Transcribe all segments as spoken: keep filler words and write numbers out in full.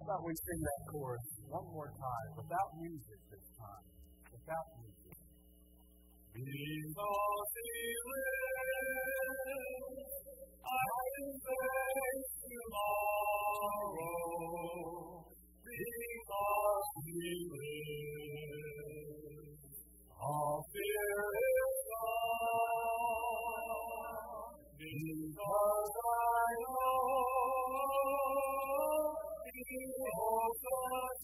How about we sing that chorus one more time, without music this time. Without music. Because He lives, I can face tomorrow. Because He lives, all fear is gone. Because I know He holds the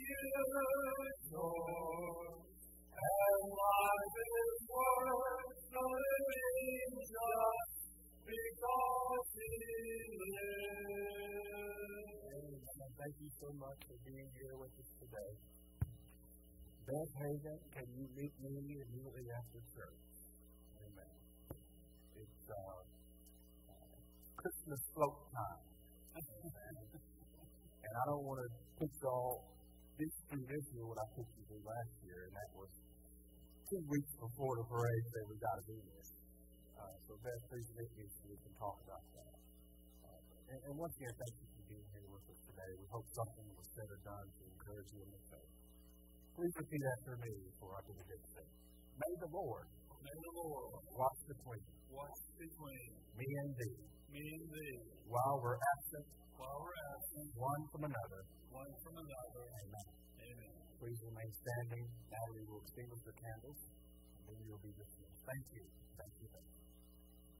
future, and life is worth the living just because He lives. Amen. Thank you so much for being here with us today. Beth Hagen, can you meet me immediately after church? Amen. It's uh, Christmas float time. And I don't want to put y'all this through this year what I put you through last year, and that was two weeks before the parade said we got to do this. Uh, so Beth, please meet me so we can talk about that. Uh, and, and once again, thank you for being here with us today. We hope something was said or done to encourage you in the faith. Please repeat after me before I do the good thing. May the Lord, May the Lord watch between, watch between me and thee, me and thee, while we're absent, while we're absent, one from another. one from another. Amen. Amen. Please remain standing. Now we will extinguish the candles, and then you will be dismissed. Thank you. Thank you. Thank you.